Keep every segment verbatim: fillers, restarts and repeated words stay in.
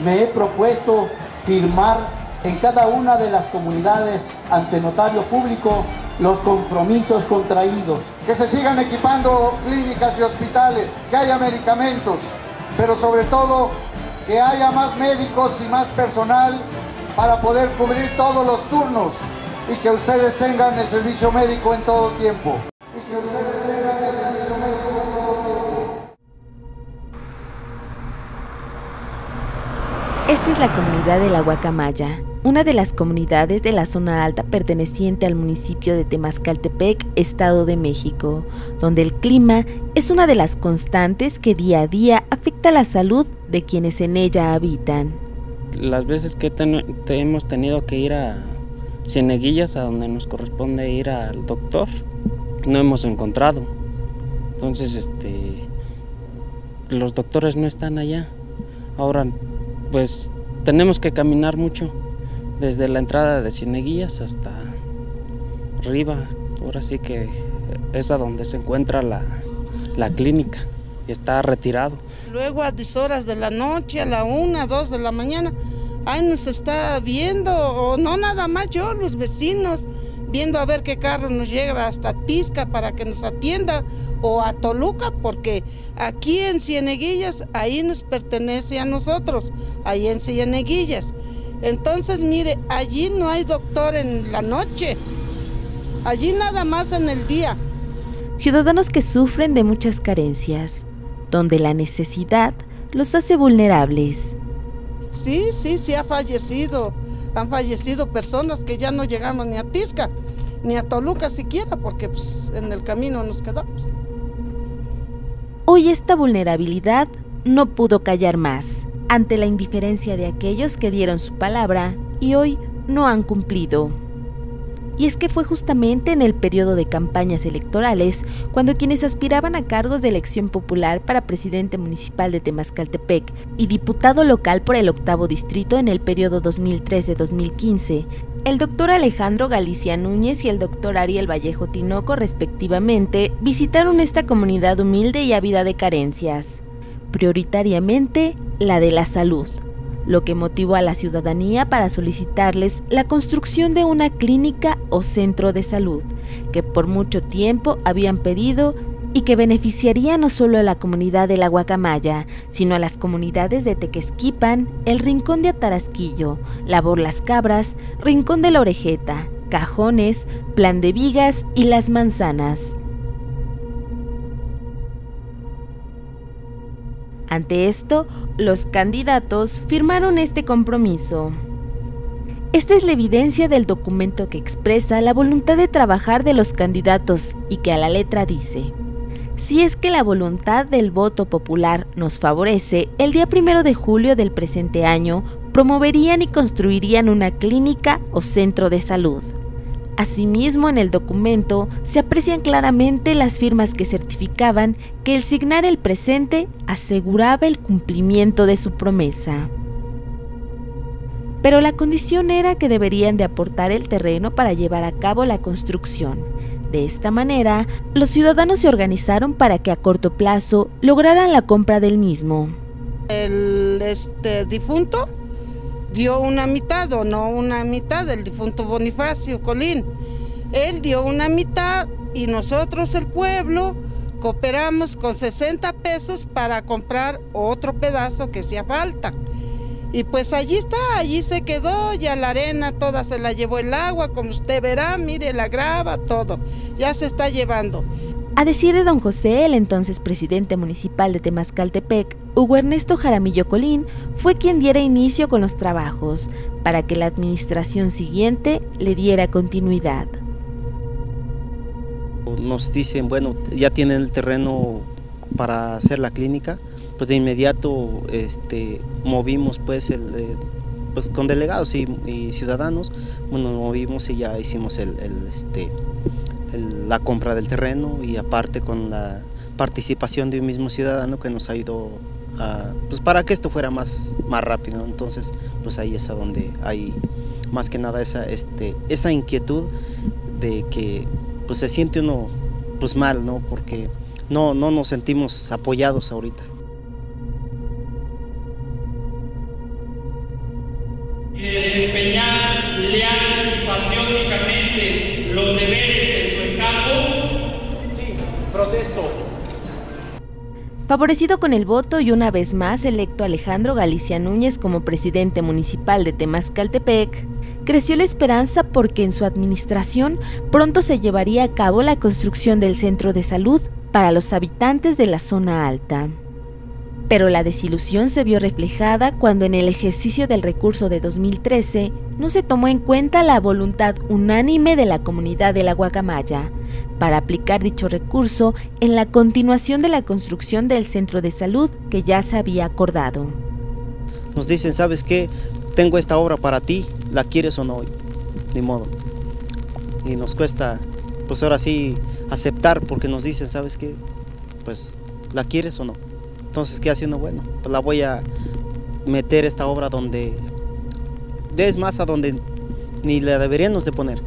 me he propuesto firmar en cada una de las comunidades ante notario público los compromisos contraídos. Que se sigan equipando clínicas y hospitales, que haya medicamentos, pero sobre todo que haya más médicos y más personal para poder cubrir todos los turnos y que ustedes tengan el servicio médico en todo tiempo. Y que ustedes tengan el servicio médico en todo tiempo. Esta es la comunidad de la Guacamaya, una de las comunidades de la zona alta perteneciente al municipio de Temascaltepec, Estado de México, donde el clima es una de las constantes que día a día afecta la salud de quienes en ella habitan. Las veces que ten, te hemos tenido que ir a Cieneguillas, a donde nos corresponde ir al doctor, no hemos encontrado. Entonces, este, los doctores no están allá. Ahora, pues, tenemos que caminar mucho, desde la entrada de Cieneguillas hasta arriba. Ahora sí que es a donde se encuentra la, la clínica, y está retirado. Luego a diez horas de la noche, a la una, dos de la mañana, ahí nos está viendo, o no nada más yo, los vecinos, viendo a ver qué carro nos llega hasta Tizca para que nos atienda, o a Toluca, porque aquí en Cieneguillas, ahí nos pertenece a nosotros, ahí en Cieneguillas. Entonces, mire, allí no hay doctor en la noche, allí nada más en el día. Ciudadanos que sufren de muchas carencias, donde la necesidad los hace vulnerables. Sí, sí, sí ha fallecido, han fallecido personas que ya no llegamos ni a Tizca, ni a Toluca siquiera, porque pues, en el camino nos quedamos. Hoy esta vulnerabilidad no pudo callar más ante la indiferencia de aquellos que dieron su palabra y hoy no han cumplido. Y es que fue justamente en el periodo de campañas electorales cuando quienes aspiraban a cargos de elección popular para presidente municipal de Temascaltepec y diputado local por el octavo distrito en el periodo dos mil trece a dos mil quince, el doctor Alejandro Galicia Núñez y el doctor Ariel Vallejo Tinoco, respectivamente, visitaron esta comunidad humilde y ávida de carencias, prioritariamente la de la salud, lo que motivó a la ciudadanía para solicitarles la construcción de una clínica o centro de salud, que por mucho tiempo habían pedido y que beneficiaría no solo a la comunidad de la Guacamaya, sino a las comunidades de Tequesquipan, el Rincón de Atarasquillo, Labor Las Cabras, Rincón de la Orejeta, Cajones, Plan de Vigas y Las Manzanas. Ante esto, los candidatos firmaron este compromiso. Esta es la evidencia del documento que expresa la voluntad de trabajar de los candidatos y que a la letra dice: si es que la voluntad del voto popular nos favorece, el día primero de julio del presente año promoverían y construirían una clínica o centro de salud. Asimismo, en el documento se aprecian claramente las firmas que certificaban que el signar el presente aseguraba el cumplimiento de su promesa. Pero la condición era que deberían de aportar el terreno para llevar a cabo la construcción. De esta manera, los ciudadanos se organizaron para que a corto plazo lograran la compra del mismo. El este, difunto dio una mitad, o no una mitad, el difunto Bonifacio Colín. Él dio una mitad y nosotros, el pueblo, cooperamos con sesenta pesos para comprar otro pedazo que hacía falta. Y pues allí está, allí se quedó, ya la arena toda se la llevó el agua, como usted verá, mire la grava, todo, ya se está llevando. A decir de don José, el entonces presidente municipal de Temascaltepec, Hugo Ernesto Jaramillo Colín, fue quien diera inicio con los trabajos, para que la administración siguiente le diera continuidad. Nos dicen, bueno, ya tienen el terreno para hacer la clínica, pues de inmediato este, movimos pues, el, eh, pues con delegados y, y ciudadanos, bueno, movimos y ya hicimos el, el, este, el, la compra del terreno, y aparte con la participación de un mismo ciudadano que nos ayudó a, pues para que esto fuera más, más rápido. Entonces pues ahí es a donde hay más que nada esa, este, esa inquietud de que pues se siente uno pues mal, ¿no? Porque no, no nos sentimos apoyados ahorita. y de desempeñar leal y patrióticamente los deberes de su encargo? Sí, protesto. Favorecido con el voto y una vez más electo Alejandro Galicia Núñez como presidente municipal de Temascaltepec, creció la esperanza porque en su administración pronto se llevaría a cabo la construcción del centro de salud para los habitantes de la zona alta. Pero la desilusión se vio reflejada cuando en el ejercicio del recurso de dos mil trece no se tomó en cuenta la voluntad unánime de la comunidad de la Guacamaya para aplicar dicho recurso en la continuación de la construcción del centro de salud que ya se había acordado. Nos dicen, ¿sabes qué? Tengo esta obra para ti, ¿la quieres o no? Ni modo. Y nos cuesta, pues ahora sí, aceptar porque nos dicen, ¿sabes qué? Pues, ¿la quieres o no? Entonces, ¿qué hace uno? Bueno, pues la voy a meter esta obra donde, es más, a donde ni la deberíamos de poner.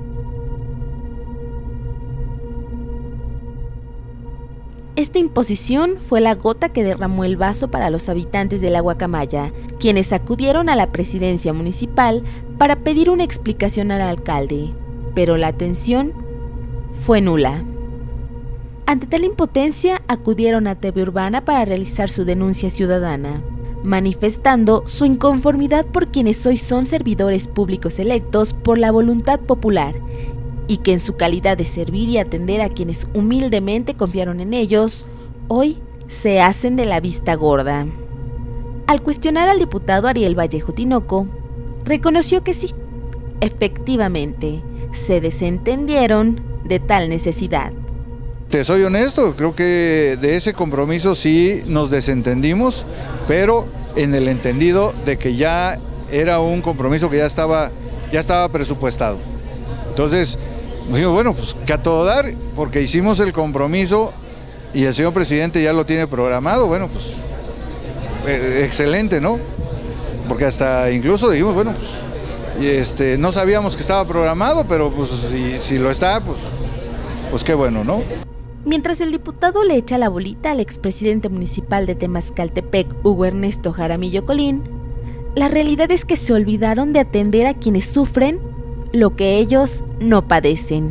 Esta imposición fue la gota que derramó el vaso para los habitantes de la Guacamaya, quienes acudieron a la presidencia municipal para pedir una explicación al alcalde, pero la atención fue nula. Ante tal impotencia, acudieron a T V Urbana para realizar su denuncia ciudadana, manifestando su inconformidad por quienes hoy son servidores públicos electos por la voluntad popular, y que en su calidad de servir y atender a quienes humildemente confiaron en ellos, hoy se hacen de la vista gorda. Al cuestionar al diputado Ariel Vallejo Tinoco, reconoció que sí, efectivamente, se desentendieron de tal necesidad. Te soy honesto, creo que de ese compromiso sí nos desentendimos, pero en el entendido de que ya era un compromiso que ya estaba, ya estaba presupuestado. Entonces, digo, bueno, pues que a todo dar, porque hicimos el compromiso y el señor presidente ya lo tiene programado, bueno, pues eh, excelente, ¿no? Porque hasta incluso dijimos, bueno, pues, y este, no sabíamos que estaba programado, pero pues si, si lo está, pues, pues qué bueno, ¿no? Mientras el diputado le echa la bolita al expresidente municipal de Temascaltepec, Hugo Ernesto Jaramillo Colín, la realidad es que se olvidaron de atender a quienes sufren lo que ellos no padecen.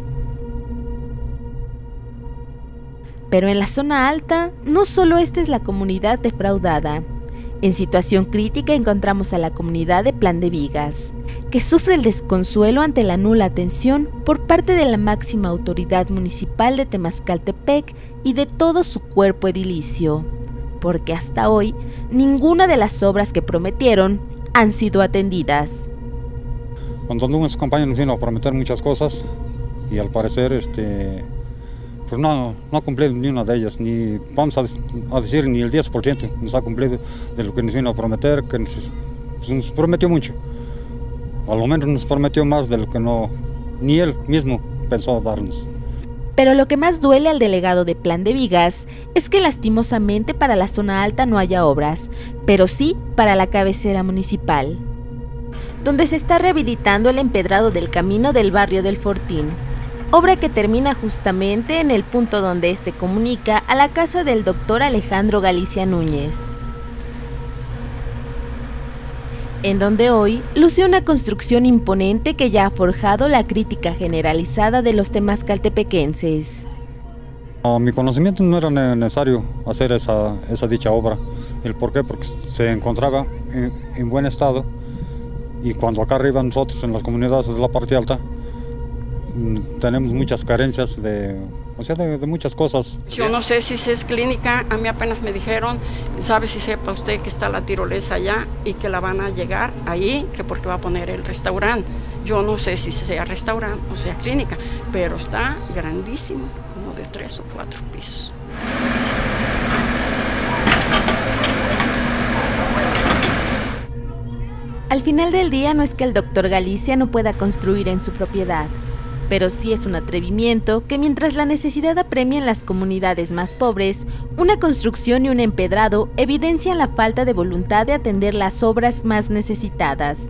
Pero en la zona alta, no solo esta es la comunidad defraudada. En situación crítica encontramos a la comunidad de Plan de Vigas, que sufre el desconsuelo ante la nula atención por parte de la máxima autoridad municipal de Temascaltepec y de todo su cuerpo edilicio, porque hasta hoy ninguna de las obras que prometieron han sido atendidas. Cuando unos compañeros nos vino a prometer muchas cosas y al parecer este, pues no, no ha cumplido ni una de ellas, ni vamos a, a decir ni el diez por ciento nos ha cumplido de lo que nos vino a prometer, que nos, pues nos prometió mucho. A lo menos nos prometió más de lo que no, ni él mismo pensó darnos. Pero lo que más duele al delegado de Plan de Vigas es que lastimosamente para la zona alta no haya obras, pero sí para la cabecera municipal, donde se está rehabilitando el empedrado del camino del barrio del Fortín, obra que termina justamente en el punto donde este comunica a la casa del doctor Alejandro Galicia Núñez, en donde hoy luce una construcción imponente que ya ha forjado la crítica generalizada de los temascaltepequenses. A mi conocimiento no era necesario hacer esa, esa dicha obra. ¿El por qué? Porque se encontraba en, en buen estado, y cuando acá arriba nosotros en las comunidades de la parte alta tenemos muchas carencias de, o sea, de, de muchas cosas. Yo no sé si es clínica, a mí apenas me dijeron, sabe si sepa usted que está la tirolesa allá y que la van a llegar ahí, que porque va a poner el restaurante. Yo no sé si sea restaurante o sea clínica, pero está grandísimo, como de tres o cuatro pisos. Al final del día no es que el doctor Galicia no pueda construir en su propiedad, pero sí es un atrevimiento que mientras la necesidad apremia en las comunidades más pobres, una construcción y un empedrado evidencian la falta de voluntad de atender las obras más necesitadas.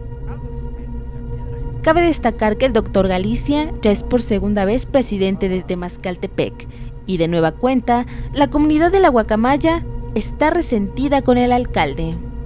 Cabe destacar que el doctor Galicia ya es por segunda vez presidente de Temascaltepec, y de nueva cuenta, la comunidad de la Guacamaya está resentida con el alcalde.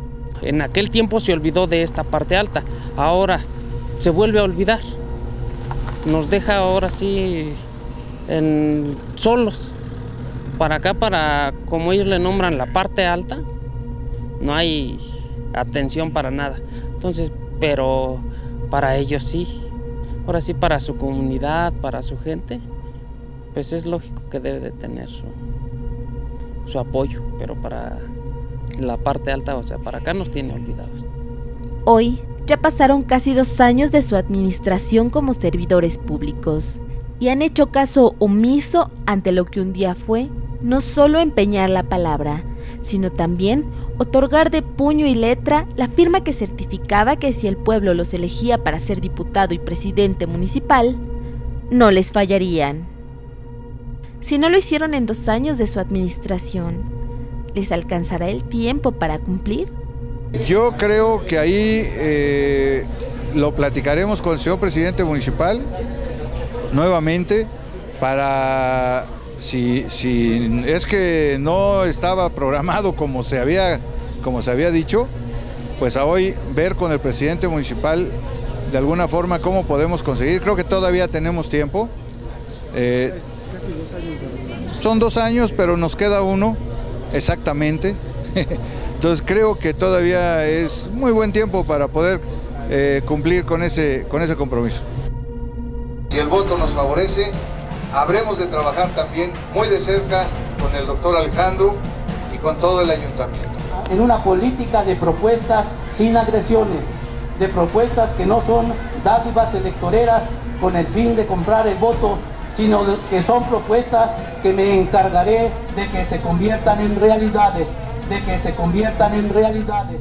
en aquel tiempo se olvidó de esta parte alta, ahora se vuelve a olvidar. Nos deja ahora sí en solos. Para acá, para como ellos le nombran la parte alta, no hay atención para nada. Entonces, pero para ellos sí. Ahora sí, para su comunidad, para su gente, pues es lógico que debe de tener su, su apoyo, pero para la parte alta, o sea, para acá nos tiene olvidados. Hoy ya pasaron casi dos años de su administración como servidores públicos y han hecho caso omiso ante lo que un día fue no solo empeñar la palabra, sino también otorgar de puño y letra la firma que certificaba que si el pueblo los elegía para ser diputado y presidente municipal, no les fallarían. Si no lo hicieron en dos años de su administración, ¿les alcanzará el tiempo para cumplir? Yo creo que ahí eh, lo platicaremos con el señor presidente municipal nuevamente para, si, si es que no estaba programado como se había, como se había dicho, pues a hoy ver con el presidente municipal de alguna forma cómo podemos conseguir. Creo que todavía tenemos tiempo. Eh, Casi dos años. son dos años, pero nos queda uno exactamente. Entonces creo que todavía es muy buen tiempo para poder eh, cumplir con ese, con ese compromiso. Si el voto nos favorece, habremos de trabajar también muy de cerca con el doctor Alejandro y con todo el ayuntamiento. En una política de propuestas sin agresiones, de propuestas que no son dádivas electoreras con el fin de comprar el voto, sino que son propuestas que me encargaré de que se conviertan en realidades. de que se conviertan en realidades.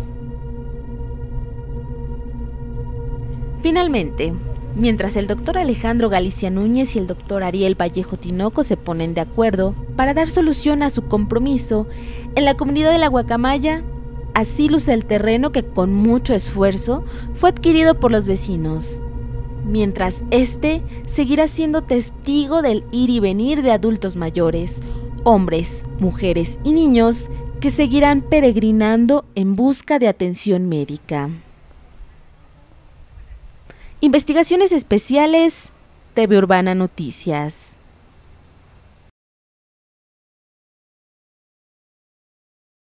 Finalmente, mientras el doctor Alejandro Galicia Núñez y el doctor Ariel Vallejo Tinoco se ponen de acuerdo para dar solución a su compromiso, en la comunidad de la Guacamaya, así luce el terreno que con mucho esfuerzo fue adquirido por los vecinos, mientras este seguirá siendo testigo del ir y venir de adultos mayores, hombres, mujeres y niños que seguirán peregrinando en busca de atención médica. Investigaciones Especiales, T V Urbana Noticias.